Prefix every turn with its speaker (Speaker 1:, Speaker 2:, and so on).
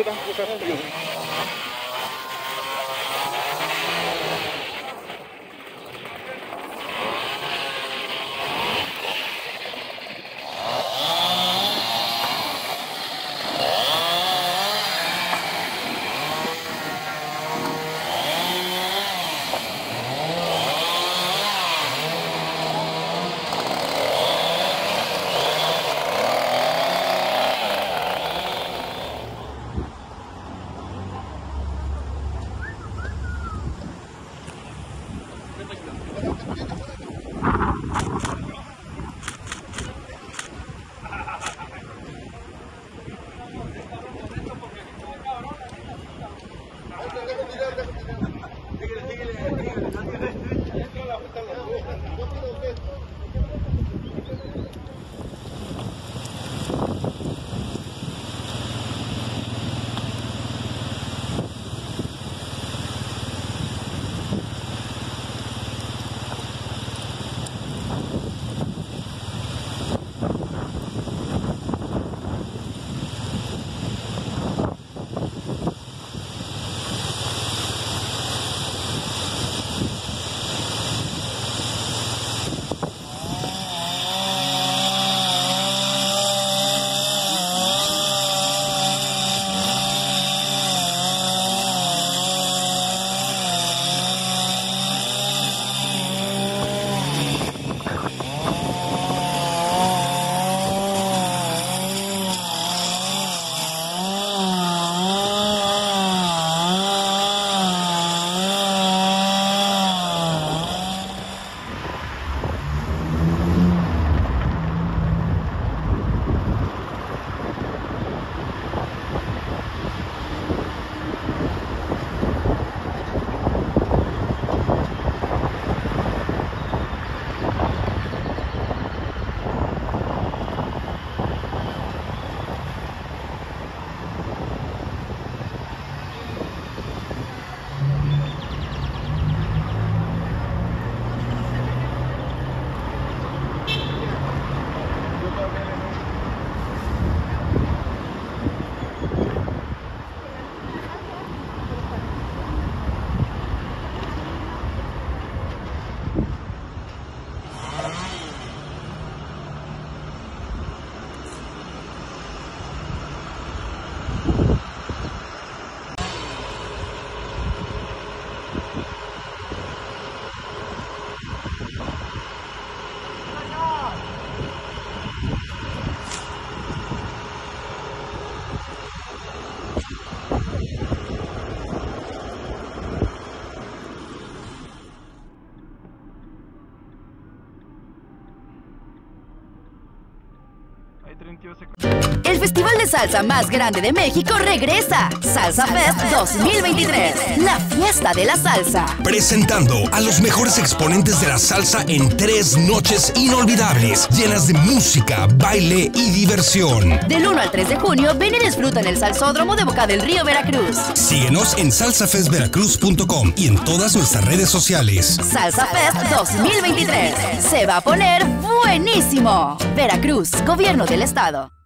Speaker 1: El festival de salsa más grande de México regresa. Salsa Fest 2023, la fiesta de la salsa.
Speaker 2: Presentando a los mejores exponentes de la salsa en 3 noches inolvidables, llenas de música, baile y diversión.
Speaker 1: Del 1 al 3 de junio, ven y disfruta en el Salsódromo de Boca del Río, Veracruz.
Speaker 2: Síguenos en salsafestveracruz.com y en todas nuestras redes sociales.
Speaker 1: Salsa Fest 2023. Se va a poner buenísimo. Veracruz, Gobierno del Estado.